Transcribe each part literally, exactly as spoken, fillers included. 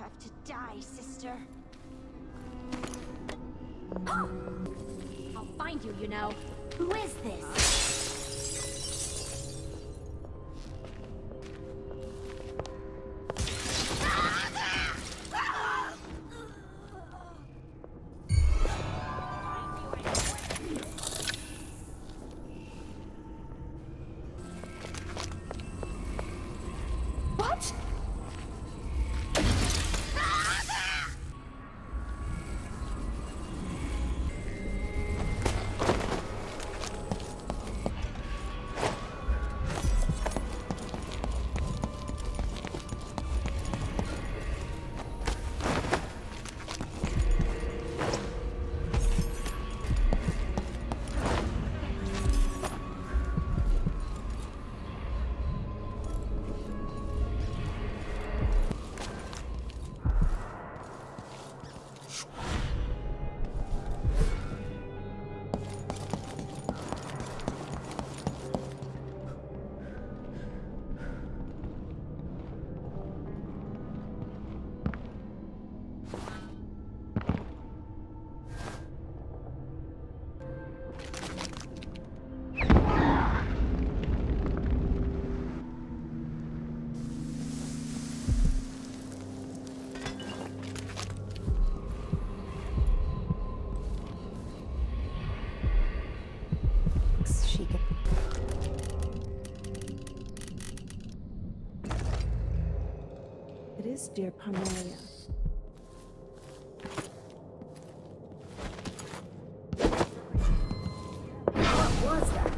deserve to die, sister. I'll find you, you know. Who is this? Dear Parmelia. What was that?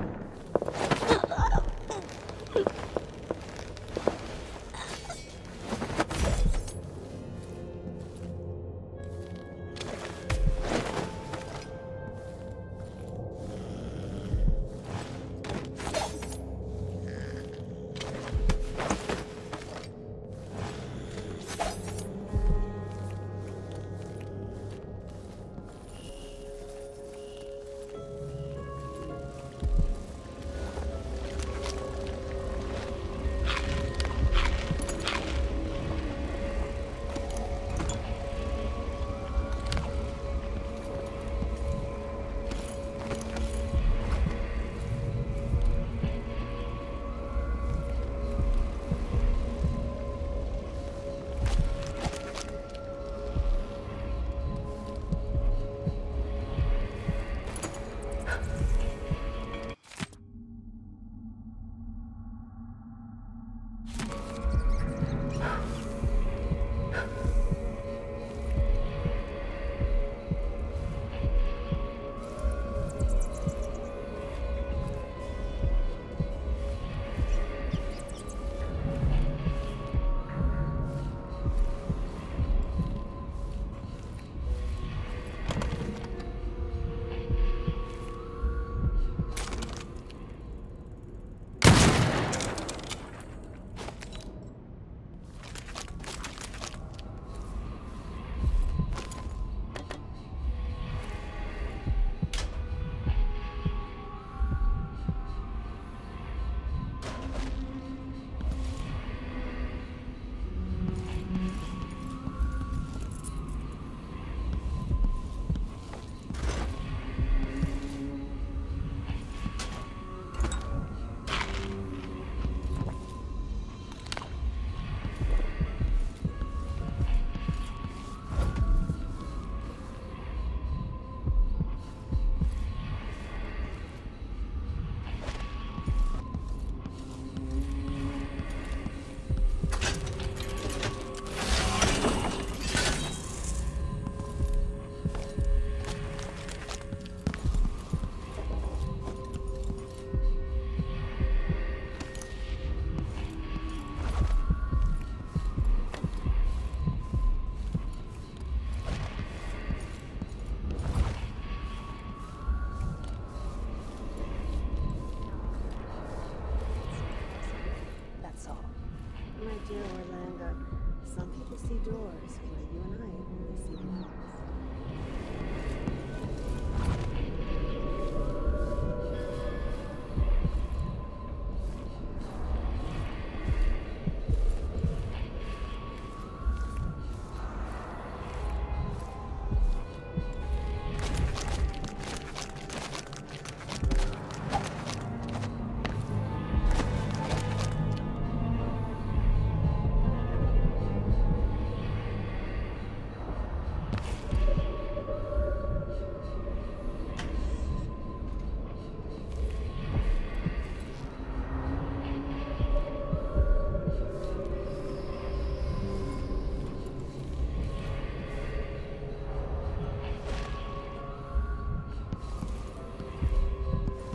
Dear Orlando, some people see doors where you and I only see walls.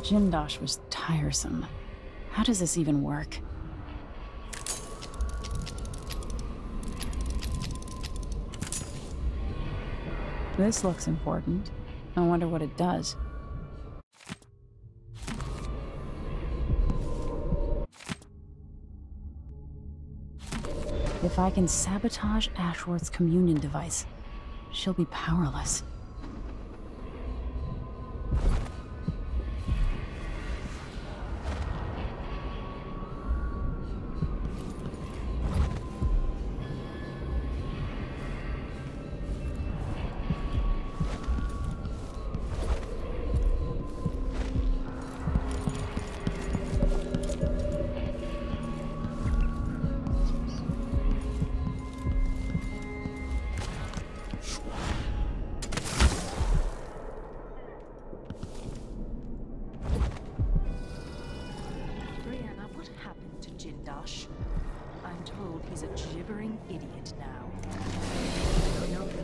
Jindosh was tiresome. How does this even work? This looks important. I wonder what it does. If I can sabotage Ashworth's communion device, she'll be powerless. I'm told he's a gibbering idiot now. No, no,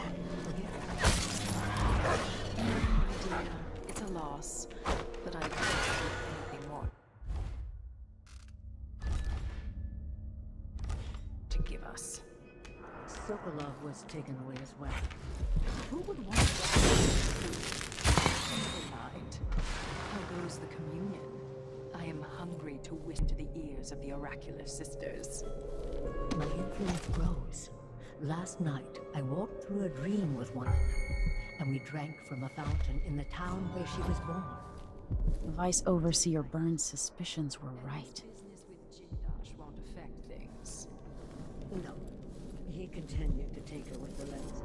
Dear, it's a loss, but I can't do anything more to give us. Sokolov was taken away as well. Who would want that? Never mind. How goes the communion? I am hungry to whisper into the ears of the oracular sisters. My influence grows. Last night, I walked through a dream with one of them, and we drank from a fountain in the town where she was born. Vice Overseer Burns' suspicions were right. Business with Jindosh won't affect things. No, he continued to take her with the lenses.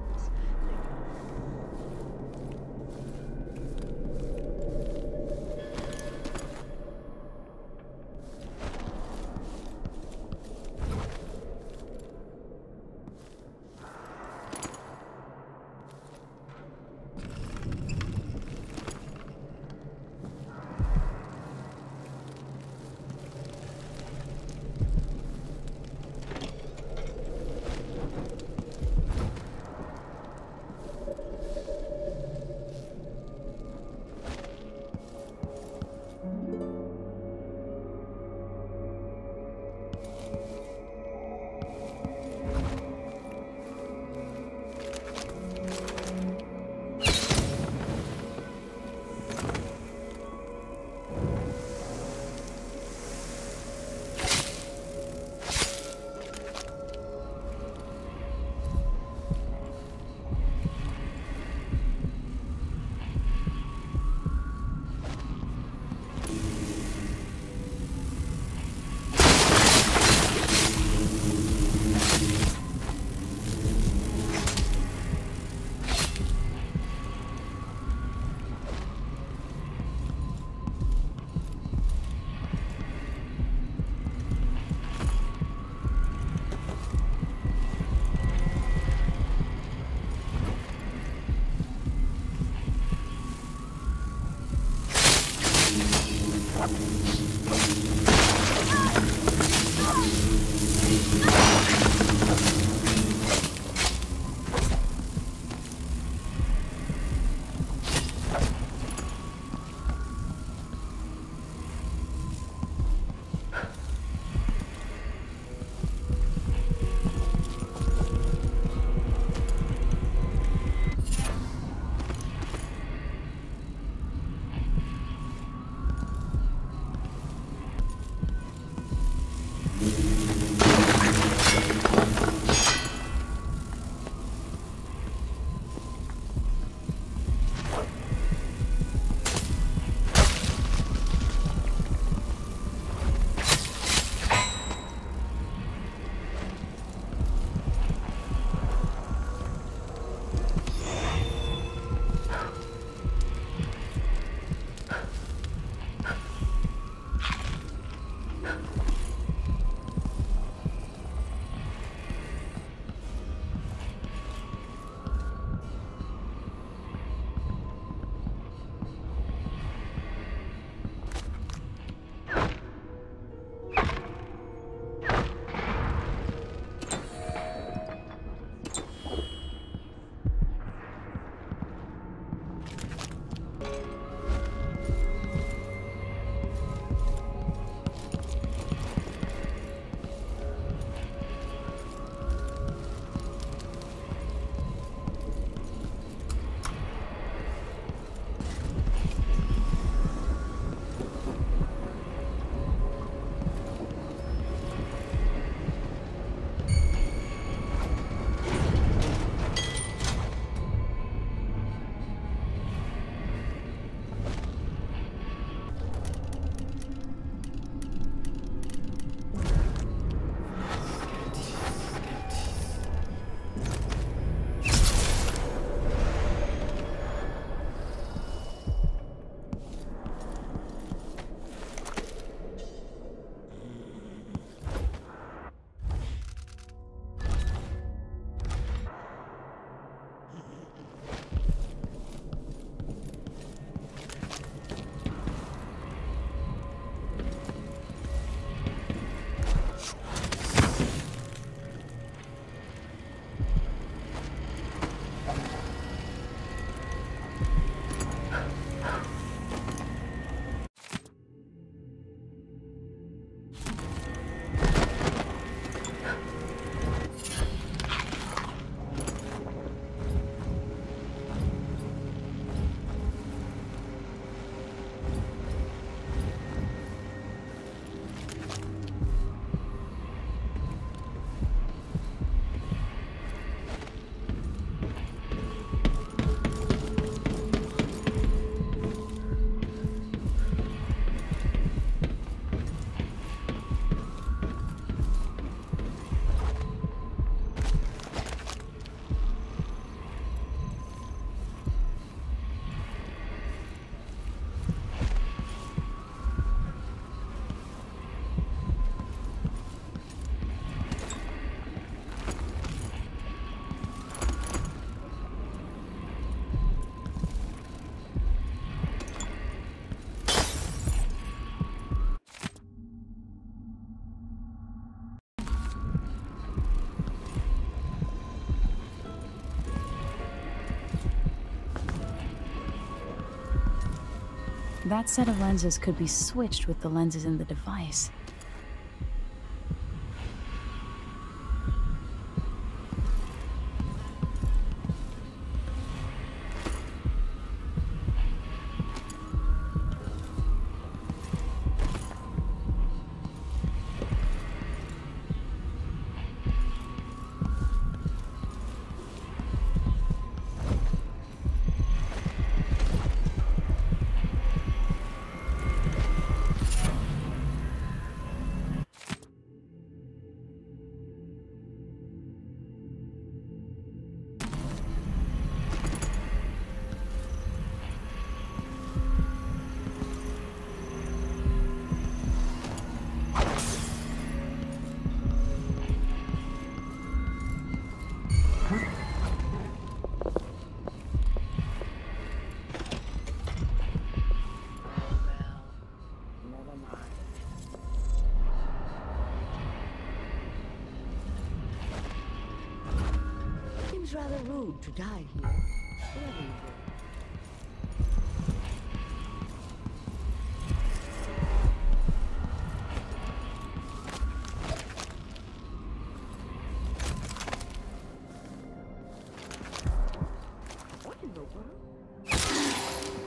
That set of lenses could be switched with the lenses in the device. Seems rather rude to die here. Whoever you were. What in the world?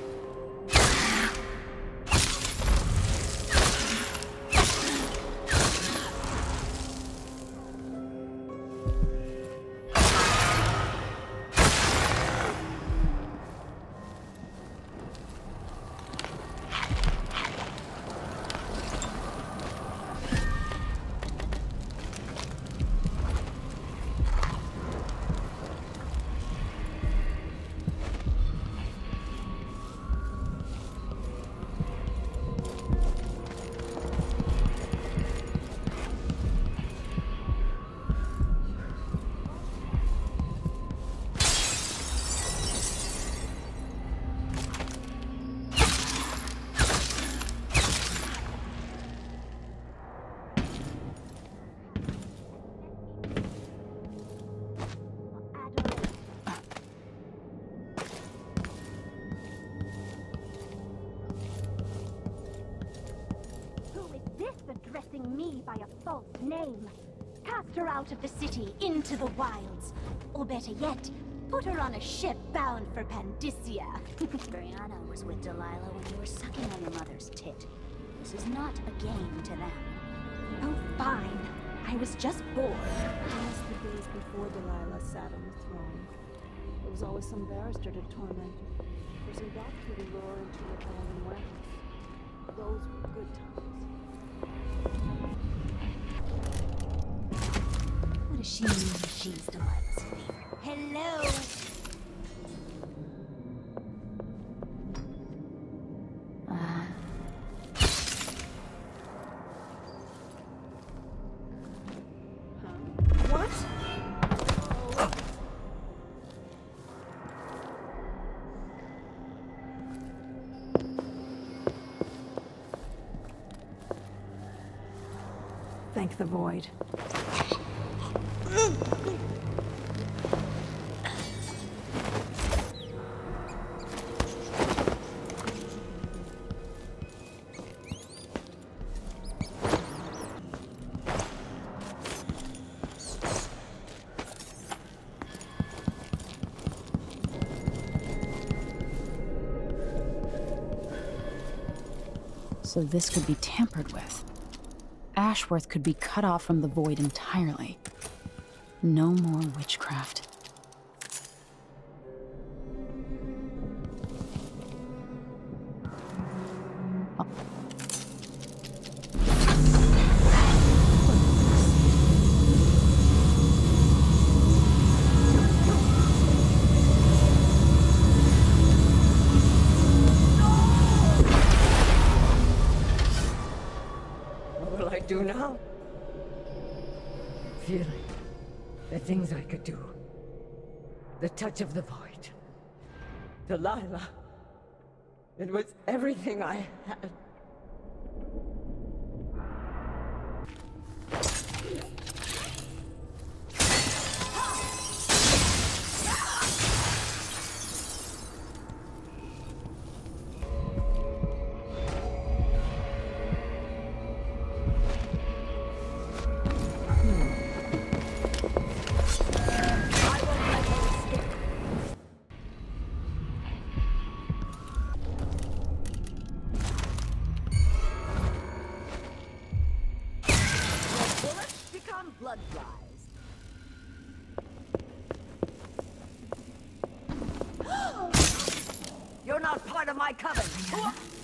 Addressing me by a false name. Cast her out of the city into the wilds. Or better yet, put her on a ship bound for Pandysia. Brianna was with Delilah when you were sucking on your mother's tit. This is not a game to them. Oh, fine. I was just bored. As the days before Delilah sat on the throne, there was always some barrister to torment, pushing back through the lure into the Elven ways. Those were good times. What does she mean she's Delilah's favorite? Hello! Thank the void. So this could be tampered with. Ashworth could be cut off from the void entirely. No more witchcraft. Oh. What will I do now? Feeling the things I could do. The touch of the void. Delilah. It was everything I had. not part of my coven.